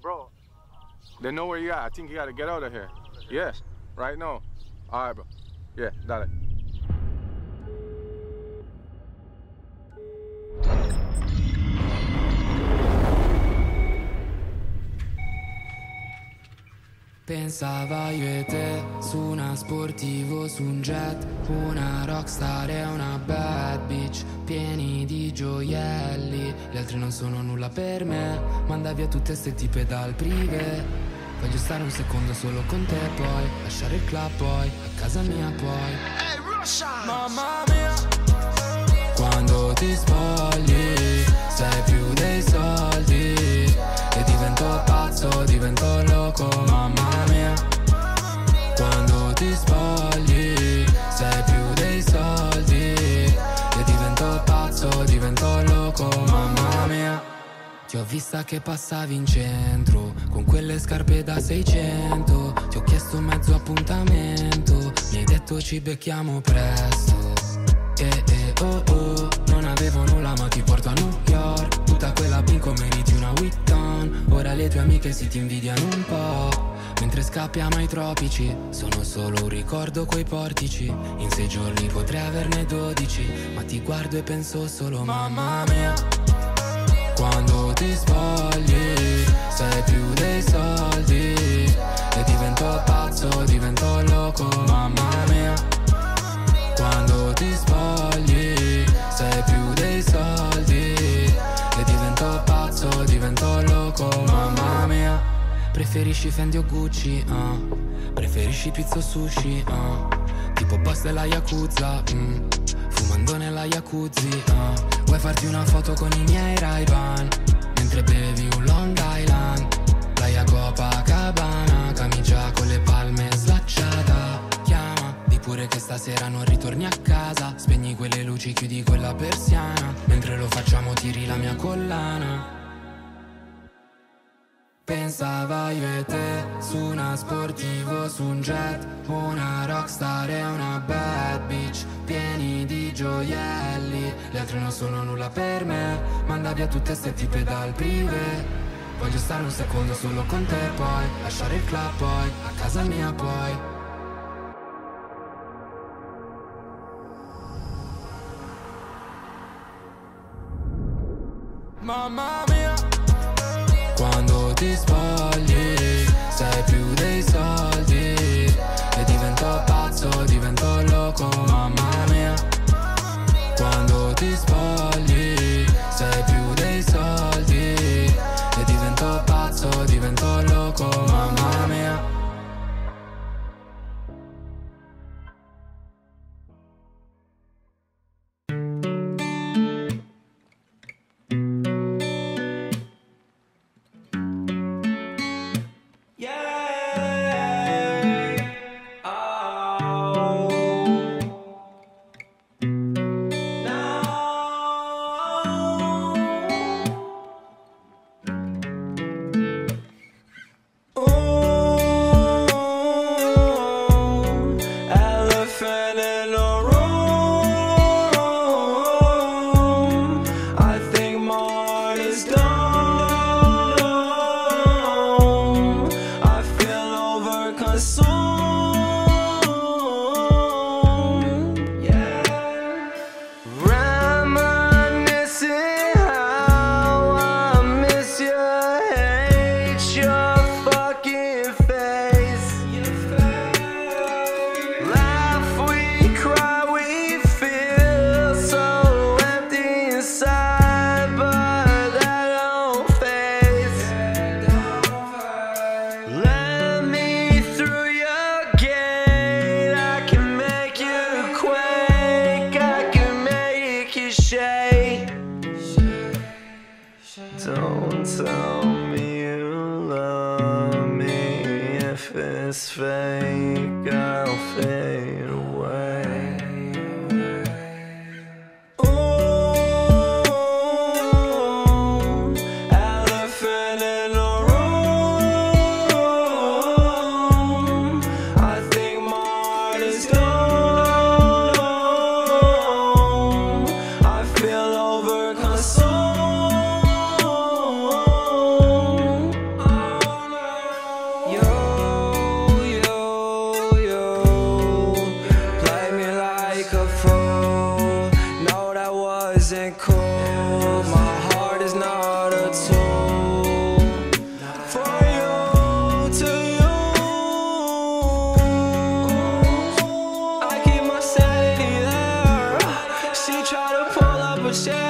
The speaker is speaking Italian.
bro. They know where you at. I think you gotta get out of here. Yes, right now. All right, bro. Yeah, dale. Pensava io e te, su una sportivo, su un jet, una rockstar e una bad bitch, pieni di gioielli, gli altri non sono nulla per me, manda via tutte ste tipe dal privé, voglio stare un secondo solo con te poi, lasciare il club poi, a casa mia poi. Hey, Russia! Mamma mia, quando ti spogli, sei più dei soldi, e divento pazzo, divento loco, mamma mia. Quando ti spogli, sei più dei soldi, e divento pazzo, divento loco, mamma mia. Ti ho vista che passavi in centro, con quelle scarpe da 600, ti ho chiesto mezzo appuntamento, mi hai detto ci becchiamo presto. Oh, non avevo nulla ma ti porto a New York, tutta quella pinco meriti una Witton, ora le tue amiche si ti invidiano un po', mentre scappiamo ai tropici, sono solo un ricordo quei portici, in 6 giorni potrei averne 12, ma ti guardo e penso solo mamma mia. Quando ti spogli, sei più dei soldi, e divento pazzo, divento loco, mamma mia. Quando ti spogli, sei più dei soldi, e divento pazzo, divento loco, mamma mia. Preferisci Fendi o Gucci, preferisci pizza o sushi, tipo boss della Yakuza, fumando nella jacuzzi, vuoi farti una foto con i miei Ray-Ban, mentre bevi un Long Island, playa Copacabana, camicia con le palme slacciata, chiama, di pure che stasera non ritorni a casa, spegni quelle luci, chiudi quella persiana, mentre lo facciamo tiri la mia collana. Pensava io e te, su una sportivo, su un jet, una rockstar e una bad bitch, pieni di gioielli, gli altri non sono nulla per me, manda via tutte ste tipe dal privé, voglio stare un secondo solo con te poi, lasciare il club poi, a casa mia poi. Mamma mia. Quando ti spogli, sei più dei soldi, e divento pazzo, divento loco, mamma mia. Quando ti spogli, sei più dei soldi, e divento pazzo, divento loco, mamma mia. like a fool. No, that wasn't cool. My heart is not a tool for you, to you. I keep my sanity there. She tried to pull up a shade.